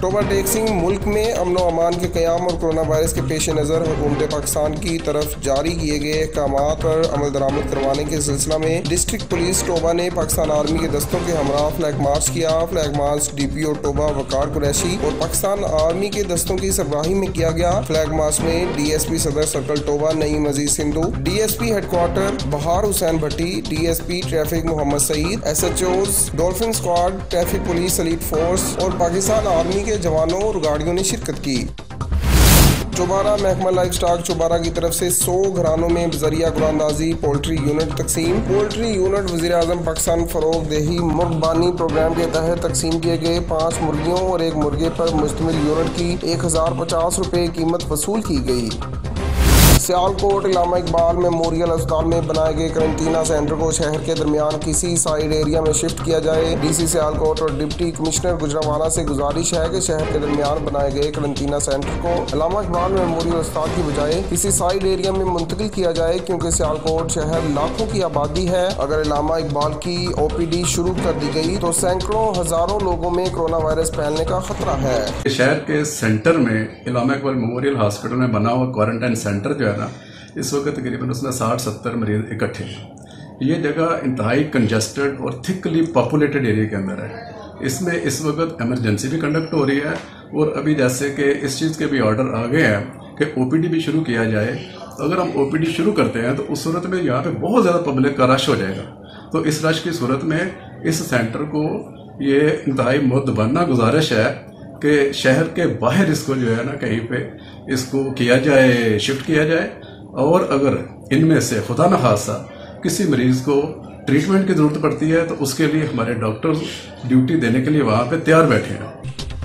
Toba टेक्सिंग मुल्क में अमन व अमान के क़याम और कोरोना वायरस के पेश नज़र हुकूमत पाकिस्तान की तरफ जारी किए गए अहकामात पर अमल दरामद करवाने के सिलसिला में डिस्ट्रिक्ट पुलिस टोबा ने पाकिस्तान आर्मी के दस्तों के हमरा फ्लैग मार्च किया। Flag march DPO Toba Waqar Qureshi और पाकिस्तान आर्मी के दस्तों की सरबराही में किया गया। फ्लैग मार्च में DSP Sadar circle Toba Naeem Aziz Sindhu, DSP headquarter Bahar Hussain Bhatti, DSP traffic Mohammad Saeed, SHOs dolphin squad, traffic police elite force और पाकिस्तान आर्मी के जवानों और गाड़ियों ने शिरकत की। चौबारा महकमा लाइफ स्टॉक चौबारा की तरफ से 100 घरानों में बजरिया कुरानंदाजी पोल्ट्री यूनिट तकसीम। पोल्ट्री यूनिट वज़ीर-ए-आज़म पाकिस्तान फरोग देही मुर्गबानी प्रोग्राम के तहत तकसीम किए गए 5 मुर्गियों और 1 मुर्गे पर मुश्तमिल यूनिट की 1050 रुपये कीमत वसूल की गई। सियालकोट इलामा इकबाल मेमोरियल अस्पताल में बनाए गए करंटीना सेंटर को शहर के दरमियान किसी साइड एरिया में शिफ्ट किया जाए। DC सियालकोट और डिप्टी कमिश्नर गुजरांवाला से गुजारिश है कि शहर के दरमियान बनाए गए करंटीना सेंटर को इलामा इकबाल मेमोरियल अस्पताल की बजाय किसी साइड एरिया में मुंतकिल किया जाए, क्योंकि सियालकोट शहर लाखों की आबादी है। अगर इलामा इकबाल की OPD शुरू कर दी गई तो सैकड़ों हजारों लोगों में कोरोना वायरस फैलने का खतरा है। शहर के सेंटर में इलामा इकबाल मेमोरियल हॉस्पिटल में बना हुआ क्वारंटाइन सेंटर जो है ना, इस वक्त तकरीबन उसमें 60-70 मरीज इकट्ठे हैं। ये जगह इंतहाई कंजस्टेड और थिकली पॉपुलेटेड एरिया के अंदर है। इसमें इस वक्त एमरजेंसी भी कंडक्ट हो रही है और अभी जैसे कि इस चीज़ के भी ऑर्डर आ गए हैं कि OPD भी शुरू किया जाए। तो अगर हम OPD शुरू करते हैं तो उस सूरत में यहाँ पे बहुत ज़्यादा पब्लिक का रश हो जाएगा। तो इस रश की सूरत में इस सेंटर को ये इंतहाई मुद्दबाना गुजारिश है कि शहर के बाहर इसको जो है ना कहीं पे इसको किया जाए, शिफ्ट किया जाए। और अगर इनमें से खुदा न खासा किसी मरीज को ट्रीटमेंट की ज़रूरत पड़ती है तो उसके लिए हमारे डॉक्टर्स ड्यूटी देने के लिए वहाँ पे तैयार बैठे हैं।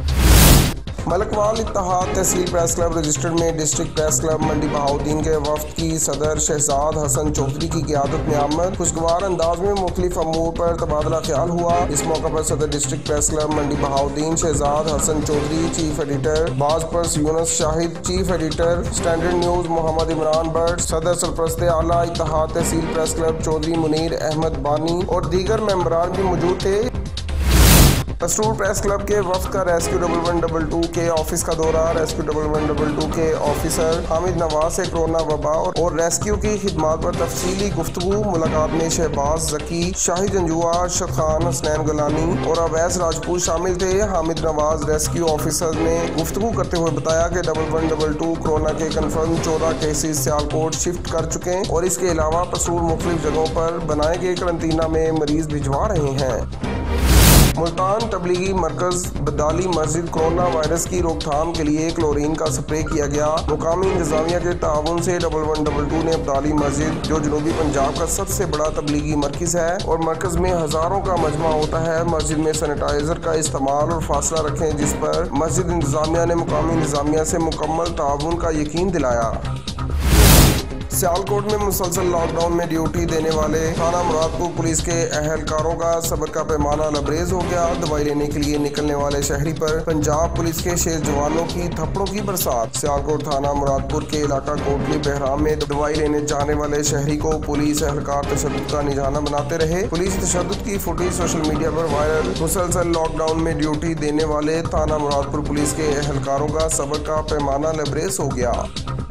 मलकवाल इत्तेहाद तहसील प्रेस क्लब रजिस्टर्ड में district press club Mandi Bahauddin के वफ्द की सदर शहजाद हसन चौधरी की क़ियादत में आमद खुशगवार अंदाज में मुख्तलिफ अमूर पर तबादला ख्याल हुआ। इस मौका पर सदर district press club Mandi Bahauddin Shahzad Hassan Chaudhry, chief editor Baazpurs Younus Shahid, chief editor standard news Mohammad Imran Bhatt, सदर सरपरस्त आला इत्तेहाद तहसील प्रेस क्लब चौधरी मुनीर अहमद बानी और दीगर मेंबरान भी मौजूद थे। पसरूर प्रेस क्लब के वफ्द का रेस्क्यू 1122 के ऑफिस का दौरा। रेस्क्यू 1122 के ऑफिसर हामिद नवाज से कोरोना वबा और रेस्क्यू की खिदमत पर तफसीली गुफ्तगू। मुलाकात में शहबाज जकी, शाहिद जंजुआ, अरशद खान, हसनैन गलानी और अवैस राजपूत शामिल थे। हामिद नवाज रेस्क्यू ऑफिसर ने गुफ्तगू करते हुए बताया कि 1122 कोरोना के कन्फर्म 14 केसेस सियालकोट शिफ्ट कर चुके हैं और इसके अलावा पसरूर मुख्तलिफ जगहों पर बनाए गए करंटीना में मरीज भिजवा रहे हैं। मुल्तान तबलीगी मरकज बदाली मस्जिद कोरोना वायरस की रोकथाम के लिए क्लोरीन का स्प्रे किया गया। मुकामी इंतजामिया के ताउन से 1122 ने बदाली मस्जिद, जो जनूबी पंजाब का सबसे बड़ा तबलीगी मरकज है और मरकज में हजारों का मजमा होता है, मस्जिद में सैनिटाइजर का इस्तेमाल और फासला रखें, जिस पर मस्जिद इंतजामिया ने मुकामी इंतजामिया से मुकम्मल ताउन का यकीन दिलाया। सियालकोट में मुसलसल लॉकडाउन में ड्यूटी देने वाले थाना मुरादपुर पुलिस के अहलकारों का सब्र का पैमाना लबरेज हो गया। दवाई लेने के लिए निकलने वाले शहरी पर पंजाब पुलिस के शेर जवानों की थप्पड़ों की बरसात। सियालकोट थाना मुरादपुर के इलाका कोटली बहराम में दवाई लेने जाने वाले शहरी को पुलिस एहलकार तशद्दुद का निशाना बनाते रहे। पुलिस तशद्दुद की फुटेज सोशल मीडिया पर वायरल। मुसलसल लॉकडाउन में ड्यूटी देने वाले थाना मुरादपुर पुलिस के एहलकारों का सब्र का पैमाना लबरेज हो गया।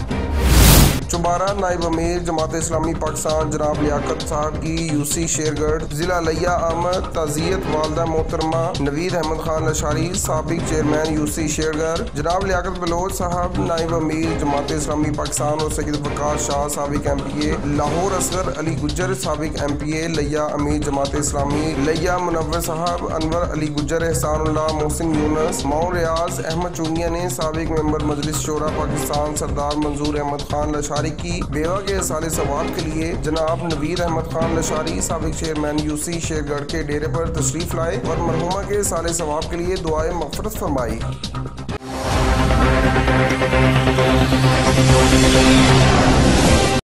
चौबारा नायब अमीर जमात इस्लामी पाकिस्तान जनाब लियाकत साहब की UC शेरगढ़ जिला लिया आमद ताज़ियत वालदा मोहतरमा नवीद अहमद खान लशारी साबिक चेयरमैन UC शेरगढ़, जनाब लियाकत बलोच साहब नायब अमीर जमात इस्लामी पाकिस्तान और सैयद वकार शाह साबिक MPA लाहौर, असगर अली गुज्जर साबिक MPA लिया अमीर जमात इस्लामी लिया मुनव्वर साहब अनवर अली गुज्जर एहसानुल्लाह मोहसिन यूनुस माउन रियाज अहमद चूनिया ने साबिक मेंबर मजलिस शोरा पाकिस्तान सरदार मंजूर अहमद खान लशारी की बेवा के साले सवाब के लिए जनाब नवीद अहमद खान लशारी साबिक चेयरमैन UC शेरगढ़ के डेरे पर तशरीफ लाए और मरहुमा के साले सवाब के लिए दुआए मग़फ़िरत फरमाई।